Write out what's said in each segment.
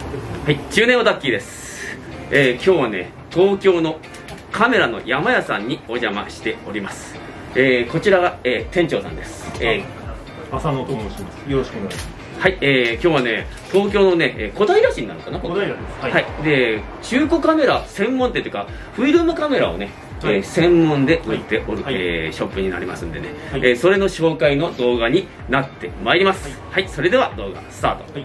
はい、中年オタッキーです。今日はね、東京のカメラの山屋さんにお邪魔しております。こちらが、店長さんです。 浅野と申します。よろしくお願いします。 はい、今日はね、東京のね、小平市になるかな。 小平です。 はい、で、中古カメラ専門店というか、フィルムカメラをね、専門で売っておる、ショップになりますんでね、それの紹介の動画になってまいります。はい、それでは動画スタート。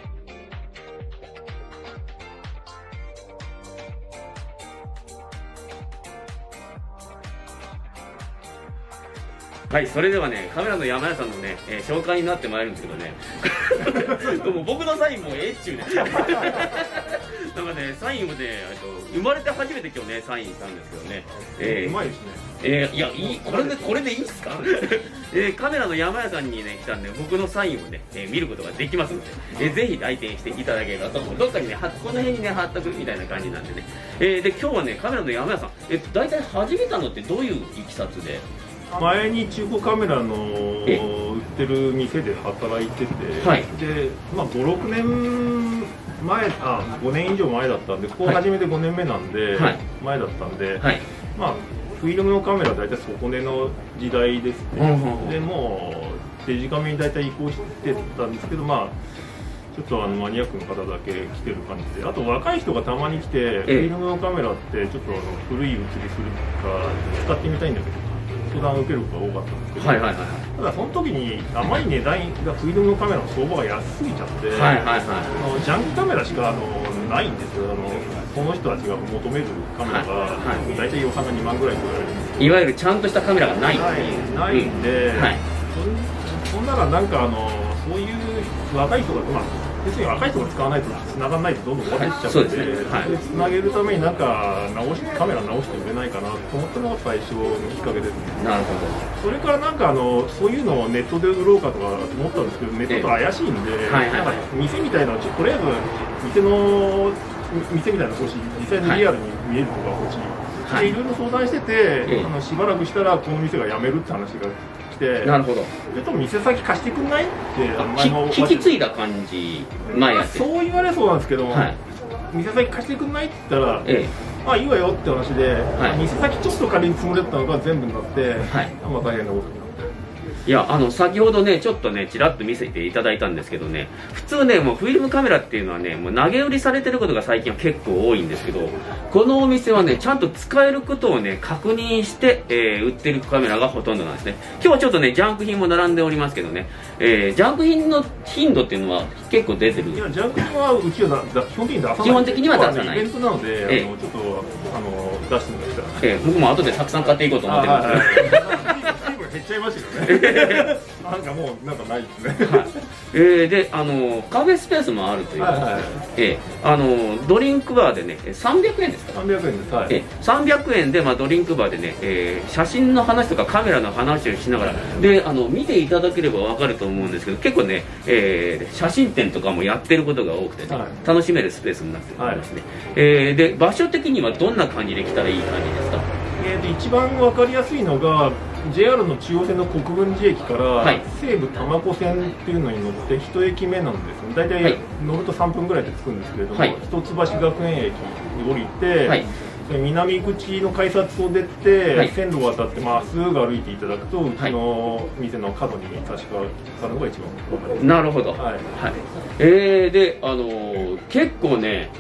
はい、それではね、カメラの山屋さんのね、紹介になってまいるんですけどねもう僕のサインもえっちゅうねなんかね、サインをね、生まれて初めて今日ね、サインしたんですけどね、 うまいですね。 いや、これでいいっすかカメラの山屋さんにね、来たんで、僕のサインをね、見ることができますので、ぜひ来店していただければと思う。どっかにね、この辺にね、貼っとくみたいな感じなんでね。で、今日はね、カメラの山屋さん、大体始めたのってどういういきさつで？ 前に中古カメラの売ってる店で働いてて、で、まあ、5、6年前、5年以上前だったんで、ここ始めて5年目なんで、前だったんで、まあ、フィルムのカメラは大体底根の時代ですね。でもうデジカメに大体移行してたんですけど、まあちょっとマニアックの方だけ来てる感じで、あと若い人がたまに来て、フィルムのカメラってちょっと古い写りするか使ってみたいんだけど相談を受けることが多かったんですけど、ただその時にあまり値段がフィルムのカメラの相場が安すぎちゃって、ジャンクカメラしかないんですよ。その人たちが求めるカメラが大体予算が2万ぐらい取られるんですけど、 いわゆるちゃんとしたカメラがないんで、そんならなんかそういう若い人が、まあ要するに若い人が使わないと繋がらないとどんどん終わってっちゃうんで、繋げるためになんかカメラ直して売れないかなと思ったのが最初のきっかけですね。 なるほど。それからなんかそういうのをネットで売ろうかとか思ったんですけど、ネットと怪しいんで、なんか店みたいなとりあえず店みたいなの欲しい、実際にリアルに見えるとか欲しい。いろいろ相談してて、しばらくしたらこの店が辞めるって話が来て、 なるほど。 ちょっと店先貸してくんないって引き継いだ感じ前やって、 そう言われそうなんですけど、店先貸してくんないって言ったら、あ、いいわよって話で、店先ちょっと借りるつもりだったのが全部になって、まあ大変なことになって。 いや、先ほどね、ちょっとね、ちらっと見せていただいたんですけどね、普通ね、もうフィルムカメラっていうのはね、もう投げ売りされてることが最近は結構多いんですけど、このお店はね、ちゃんと使えることをね、確認して、売ってるカメラがほとんどなんですね。今日はちょっとね、ジャンク品も並んでおりますけどね、ジャンク品の頻度っていうのは結構出てる？ いや、ジャンク品はうちは基本的には出さない。イベントなので、ちょっと出してもらったら。 僕も後でたくさん買っていこうと思ってますけど。 減っちゃいましたけどねなんかもうなんかないですねで、カフェスペースもあるということで、ドリンクバーでね、300円ですか ？300円です。 300円で、まあ、ドリンクバーでね、写真の話とかカメラの話をしながらで、見ていただければ分かると思うんですけど、結構ね、写真展とかもやってることが多くてね、楽しめるスペースになっておりますね。で、場所的にはどんな感じで来たらいい感じですか？ 一番分かりやすいのが JR の中央線の国分寺駅から西武多摩湖線っていうのに乗って1駅目なんですね。大体乗ると3分ぐらいで着くんですけれども、一橋学園駅に降りて、南口の改札を出て、線路を渡ってまっすぐ歩いていただくと、うちの店の角に確かあるのが一番分かります。 なるほど。で、結構ね、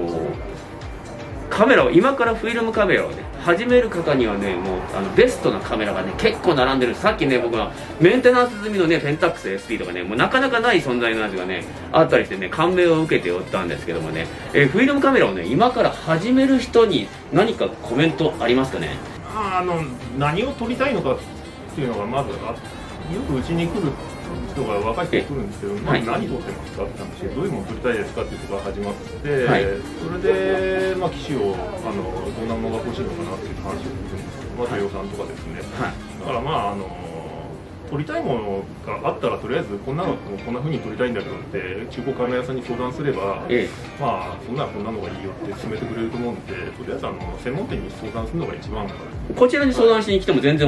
カメラを今からフィルムカメラをね始める方にはね、もうベストなカメラがね結構並んでる。さっきね、僕はメンテナンス済みのねペンタックス SP とかね、もうなかなかない存在のやつがねあったりしてね、感銘を受けておったんですけどもね、フィルムカメラをね今から始める人に何かコメントありますかね？ 何を撮りたいのかっていうのがまずよくうちに来る人が若い人が来るんですけど、何撮ってますかって話で、どういうもの撮りたいですかっていうところが始まって、それで、機種をどんなものが欲しいのかなっていう話をするんですけど、まず予算とかですね。だから撮りたいものがあったらとりあえずこんなのこんな風に撮りたいんだけどって中古カメラ屋さんに相談すれば、まあそんなこんなのがいいよって勧めてくれると思うんで、とりあえず専門店に相談するのが一番。 こちらに相談しに来ても全然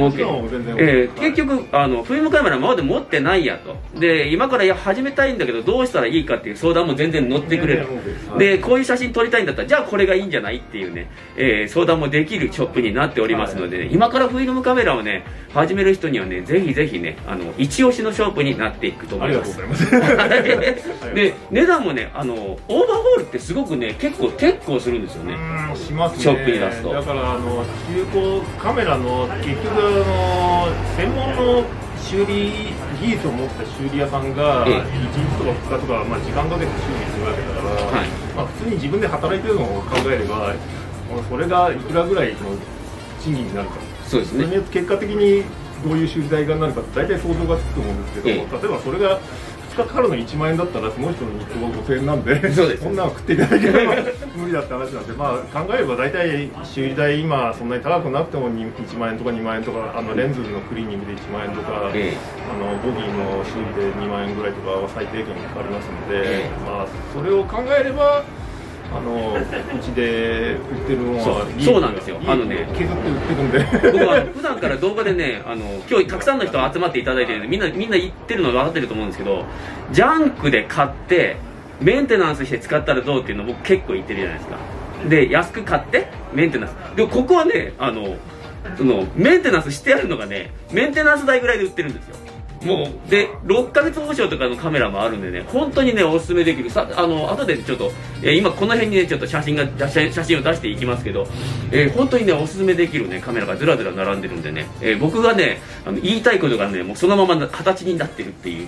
OK。結局フィルムカメラ今まで持ってないやと、で今から始めたいんだけどどうしたらいいかっていう相談も全然乗ってくれる。でこういう写真撮りたいんだったらじゃあこれがいいんじゃないっていうね、相談もできるショップになっておりますので、ね、今からフィルムカメラをね始める人にはねぜひぜひね一押しのショップになっていくと思います。で値段もねオーバーホールってすごくね結構するんですよね。 しますね。 ショップに出すと。 だから中古カメラの結局専門の修理技術を持った修理屋さんが1日とか2日とか、まあ、時間かけて修理するわけだから、まあ、普通に自分で働いてるのを考えればそれがいくらぐらいの賃金になるか、 そうですね、 それによって結果的にどういう修理代がなるかって大体想像がつくと思うんですけど、例えばそれが2日かかるの1万円だったらその人の日当が5000円なんで、そんなの食っていただければ無理だって話なんで、まあ、考えれば大体修理代今そんなに高くなくても1万円とか2万円とかレンズのクリーニングで1万円とか、ボギーの修理で2万円ぐらいとかは最低限かかりますので、まあ、それを考えればうちで売ってるのはそうなんですよ。 削って売ってるんで僕は普段から動画でね今日たくさんの人集まっていただいてるんでみんな言ってるの分かってると思うんですけど、ジャンクで買ってメンテナンスして使ったらどうっていうの僕結構言ってるじゃないですか。で安く買ってメンテナンスでもここはねメンテナンスしてあるのがねメンテナンス代ぐらいで売ってるんですよ。もうで6ヶ月保証とかのカメラもあるんでね本当にねおすすめできる後でちょっと、今この辺にねちょっと写真を出していきますけど、本当にねおすすめできるねカメラがずらずら並んでるんでね、僕がね言いたいことがねもうそのまま形になってるっていう、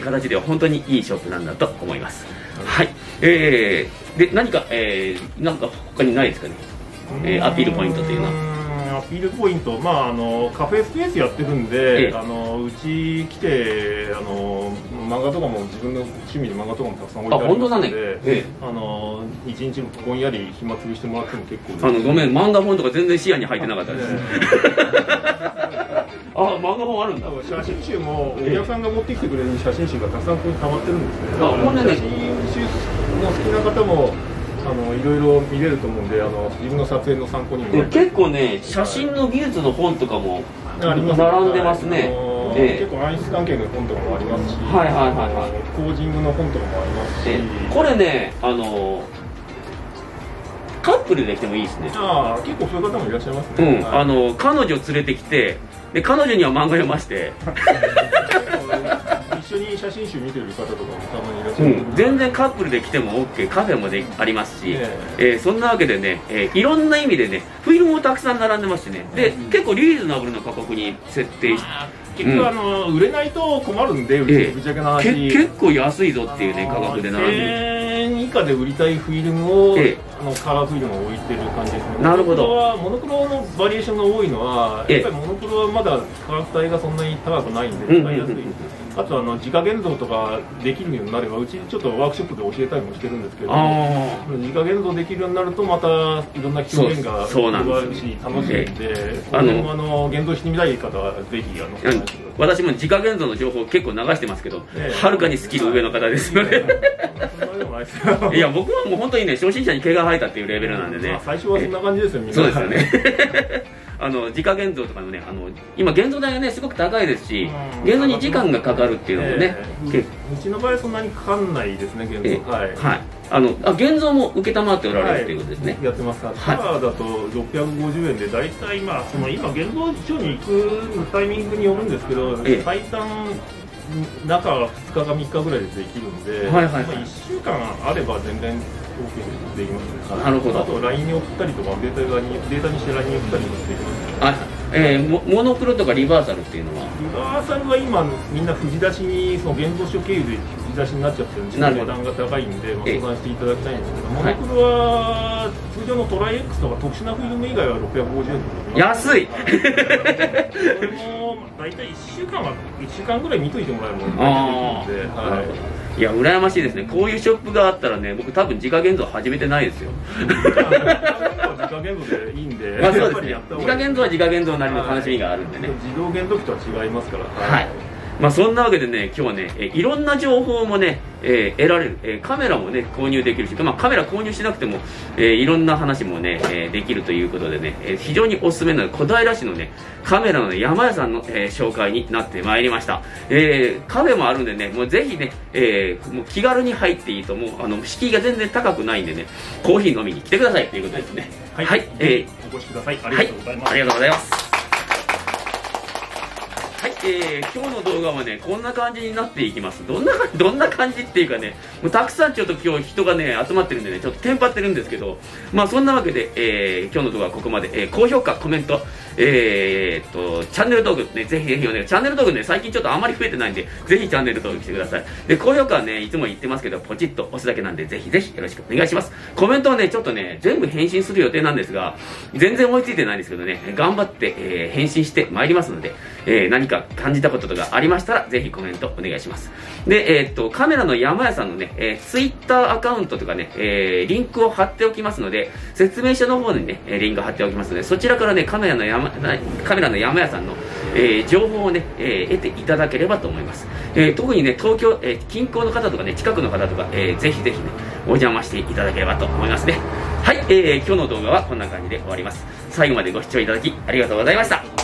形では本当にいいショップなんだと思います。はい、で何か他にないですかね、アピールポイントというのは。 アピールポイント、まあ、カフェスペースやってるんで、うち来て漫画とかも自分の趣味で漫画とかもたくさん置いてありますので、一日ぼんやり暇つぶしてもらっても結構ごめん漫画本とか全然視野に入ってなかったです。漫画本あるんだ。 写真集もお客さんが持ってきてくれる写真集がたくさんここに溜まってるんですね。写真集の好きな方もいろいろ見れると思うんで自分の撮影の参考にも結構ね写真の技術の本とかも並んでますね。 結構暗室関係の本とかもありますし、コージングの本とかもありますし、 これねカップルで来てもいいですね。 結構そういう方もいらっしゃいますね。 彼女連れてきてで彼女には漫画読まして一緒に写真集見てる方とかもたまにいらっしゃる、 全然カップルで来ても OK、 カフェもありますし、そんなわけでね、いろんな意味でねフィルムもたくさん並んでますしね、で結構リーズナブルな価格に設定して、 結局売れないと困るんで、ぶっちゃけな話、 結構安いぞっていうね価格で並んでる。 1000円以下で売りたいフィルムを、カラーフィルムを置いてる感じですね。 なるほど。 モノクロのバリエーションが多いのはやっぱりモノクロはまだ価格帯がそんなに高くないんで使いやすい。あと自家現像とかできるようになればうちちょっとワークショップで教えたりもしてるんですけど、自家現像できるようになるとまたいろんな表現が広がるし楽しいんで、現像してみたい方はぜひ私も自家現像の情報結構流してますけど、はるかにスキル上の方ですよね。いや僕はもう本当にね初心者に毛が生えたっていうレベルなんでね、 最初はそんな感じですよみんな。 そうですよね。自家現像とかのね今現像代がねすごく高いですし、現像に時間がかかるっていうのもね、 うちの場合はそんなにかかんないですね現像。 現像も承っておられるということですね。 やってます。カラーだと650円で大体今現像所に行くタイミングによるんですけど、最短中2日か3日ぐらいでできるんで、1週間あれば全然 OK できますね。 なるほど。 あと LINE に送ったりとかデータにして LINE に送ったりもできます。 モノクロとかリバーサルっていうのはリバーサルは今みんな藤出しに現像所経由で藤出しになっちゃってるんで値段が高いんで相談していただきたいんですけど、モノクロは通常のトライ X とか特殊なフィルム以外は650円とか安い。 それも大体1週間ぐらい見といてもらえるのでできるんで。 いや羨ましいですね。こういうショップがあったらね僕多分自家現像始めてないですよ。 自家現像でいいんで、 そうですね。自家現像は自家現像なりの楽しみがあるんでね。 自動現像機とは違いますから。 まあそんなわけでね、今日はね、いろんな情報もね、得られる、カメラもね、購入できるし、まあカメラ購入しなくても、いろんな話もね、できるということでね、非常におすすめな小平市のね、カメラの山屋さんの、紹介になってまいりました。カフェもあるんでね、もうぜひね、もう気軽に入っていいと、もう敷居が全然高くないんでね、コーヒー飲みに来てくださいということですね。 はい、お越しください。ありがとうございます。 はい、ありがとうございます。はい、今日の動画はね、こんな感じになっていきます。どんな感じっていうかね、もうたくさんちょっと今日人がね、集まってるんでね、ちょっとテンパってるんですけど、まあそんなわけで、今日の動画はここまで、高評価、コメント、チャンネル登録ね、ぜひぜひお願い。チャンネル登録ね、最近ちょっとあまり増えてないんで、ぜひチャンネル登録してください。で、高評価はね、いつも言ってますけど、ポチッと押すだけなんで、ぜひぜひよろしくお願いします。コメントはね、ちょっとね、全部返信する予定なんですが、全然追いついてないんですけどね、頑張って、返信してまいりますので、何か感じたこととかありましたら、ぜひコメントお願いします。で、カメラの山屋さんのね、ツイッターアカウントとかね、リンクを貼っておきますので、説明書の方にね、リンクを貼っておきますので、そちらからね、カメラの山屋さんの、情報をね、得ていただければと思います。特にね、東京、近郊の方とかね、近くの方とか、ぜひぜひね、お邪魔していただければと思いますね。はい、今日の動画はこんな感じで終わります。最後までご視聴いただきありがとうございました。